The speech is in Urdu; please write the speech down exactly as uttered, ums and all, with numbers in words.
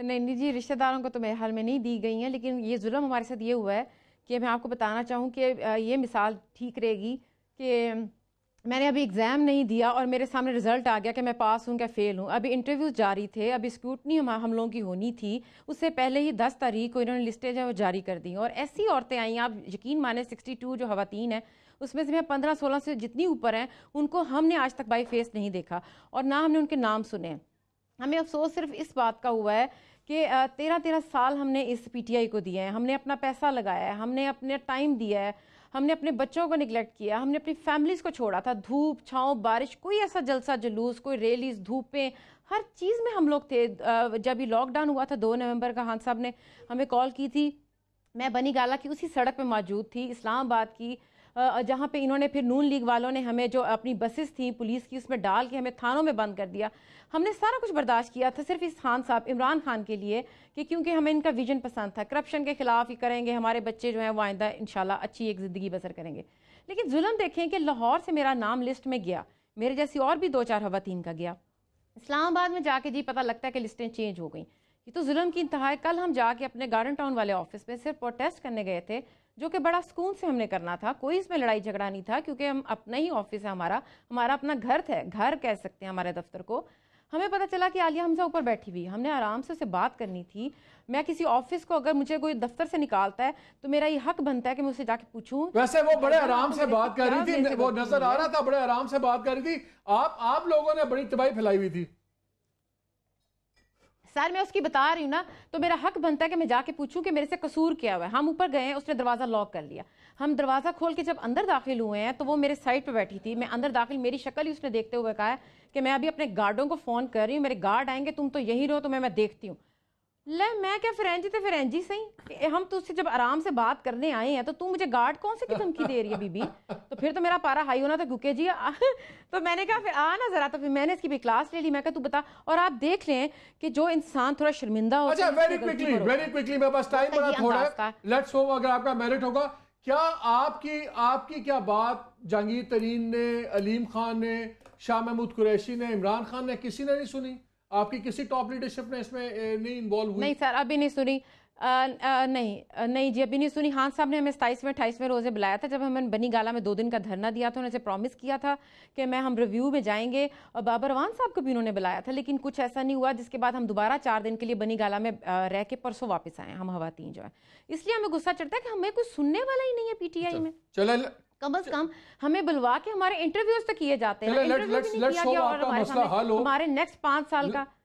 نہیں نہیں جی، رشتہ داروں کو تو میرے حال میں نہیں دی گئی ہیں، لیکن یہ ظلم ہمارے ساتھ یہ ہوا ہے کہ میں آپ کو بتانا چاہوں کہ یہ مثال ٹھیک رہے گی کہ میں نے ابھی ایگزام نہیں دیا اور میرے سامنے رزلٹ آ گیا کہ میں پاس ہوں کیا فیل ہوں. ابھی انٹرویوز جاری تھے، ابھی اسکروٹنی ہم لوگوں کی ہونی تھی، اس سے پہلے ہی دس تاریخ کو انہوں نے لسٹیں جو ہے وہ جاری کر دیں. اور ایسی عورتیں آئیں، آپ یقین مانیں سکسٹی ٹو جو خواتین ہیں اس میں سے میں پندرہ سولہ سے جتنی اوپر ہیں ان کو ہم نے آج تک بائی فیس نہیں دیکھا اور نہ ہم نے ان کے نام سنے. ہمیں افسوس صرف اس بات کا ہوا ہے کہ تیرہ تیرہ سال ہم نے اس پی ٹی آئی کو دیا ہے، ہم نے اپنا پیسہ لگایا ہے، ہم نے اپنے ٹائم دیا ہے، ہم نے اپنے بچوں کو نگلیکٹ کیا، ہم نے اپنی فیملیز کو چھوڑا تھا. دھوپ چھاؤں بارش، کوئی ایسا جلسہ جلوس، کوئی ریلیز، دھوپیں، ہر چیز میں ہم لوگ تھے. جب یہ لاک ڈاؤن ہوا تھا دو نومبر کا، خان صاحب نے ہمیں کال کی تھی، میں بنی گالا کی اسی سڑک پہ موجود تھی، اسلام آباد کی، جہاں پہ انہوں نے پھر نون لیگ والوں نے ہمیں جو اپنی بسز تھیں پولیس کی اس میں ڈال کے ہمیں تھانوں میں بند کر دیا. ہم نے سارا کچھ برداشت کیا تھا صرف اس خان صاحب عمران خان کے لیے کہ کیونکہ ہمیں ان کا ویژن پسند تھا، کرپشن کے خلاف ہی کریں گے، ہمارے بچے جو ہیں وہ آئندہ انشاءاللہ اچھی ایک زندگی بسر کریں گے. لیکن ظلم دیکھیں کہ لاہور سے میرا نام لسٹ میں گیا، میرے جیسی اور بھی دو چار خواتین کا گیا. اسلام آباد میں جا کے جی پتہ لگتا ہے کہ لسٹیں چینج ہو گئیں. یہ تو ظلم کی انتہا ہے. کل ہم جا کے اپنے گارڈن ٹاؤن والے آفس میں صرف پروٹیسٹ کرنے گئے تھے، جو کہ بڑا سکون سے ہم نے کرنا تھا، کوئی اس میں لڑائی جھگڑا نہیں تھا، کیونکہ ہم اپنا ہی آفس ہے، ہمارا ہمارا اپنا گھر تھا، گھر کہہ سکتے ہیں ہمارے دفتر کو. ہمیں پتہ چلا کہ عالیہ حمزہ اوپر بیٹھی ہوئی، ہم نے آرام سے اسے بات کرنی تھی. میں کسی آفس کو اگر مجھے کوئی دفتر سے نکالتا ہے تو میرا یہ حق بنتا ہے کہ میں اسے جا کے پوچھوں. ویسے وہ بڑے آرام سے بات کر رہی تھی، وہ نظر آ رہا تھا بڑے آرام سے بات کر رہی تھی. آپ آپ لوگوں نے بڑی تباہی پھیلائی ہوئی تھی. سر میں اس کی بتا رہی ہوں نا، تو میرا حق بنتا ہے کہ میں جا کے پوچھوں کہ میرے سے قصور کیا ہوا ہے. ہم اوپر گئے ہیں، اس نے دروازہ لاک کر لیا. ہم دروازہ کھول کے جب اندر داخل ہوئے ہیں تو وہ میرے سائڈ پہ بیٹھی تھی. میں اندر داخل، میری شکل ہی اس نے دیکھتے ہوئے کہا ہے کہ میں ابھی اپنے گارڈوں کو فون کر رہی ہوں، میرے گارڈ آئیں گے، تم تو یہی رہو تو میں میں دیکھتی ہوں. لے میں کیا فرینجی تے فرینجی صحیح، ہم تو اس سے جب آرام سے بات کرنے آئے ہیں تو تم مجھے گارڈ کون سے کی دھمکی دے رہی ہے بی بی. تو پھر تو میرا پارا ہائی ہونا تھا کیونکہ جی تو میں نے کہا پھر آ نا ذرا. تو پھر میں نے اس کی بھی کلاس لے لی. میں کہا تو بتا، اور آپ دیکھ لیں کہ جو انسان تھوڑا شرمندہ ہوتا ہے. اچھا ویری کوئکلی ویری کوئکلی میں بس ٹائم بڑا تھوڑا ہے، لیٹس ہو اگر آپ کا میرٹ ہوگا. کیا آپ کی آپ کی کیا بات جہانگیر ترین نے، علیم خان نے، شاہ محمود قریشی نے، عمران خان نے، کسی نے نہیں سنی؟ آپ کی کسی ٹاپ لیڈرشپ نے اس میں نہیں انوالو ہوئی؟ نہیں سر ابھی نہیں سنی. نہیں نہیں جی ابھی نہیں سنی. خان صاحب نے ہمیں ستائیسویں اٹھائیسویں روزے بلایا تھا جب ہمیں بنی گالا میں دو دن کا دھرنا دیا تھا. انہوں نے پرومس کیا تھا کہ میں ہم ریویو میں جائیں گے، اور بابر روان صاحب کو بھی انہوں نے بلایا تھا، لیکن کچھ ایسا نہیں ہوا، جس کے بعد ہم دوبارہ چار دن کے لیے بنی گالا میں رہ کے پرسوں واپس آئے ہم خواتین جو ہے. اس لیے ہمیں غصہ چڑھتا ہے کہ ہمیں کوئی سننے والا ہی نہیں ہے پی ٹی آئی میں. چلے کم از کم ہمیں بلوا کے ہمارے انٹرویوز تو کیے جاتے ہیں، انٹرویو بھی نہیں کیا گیا، اور ہمارے نیکسٹ پانچ سال کا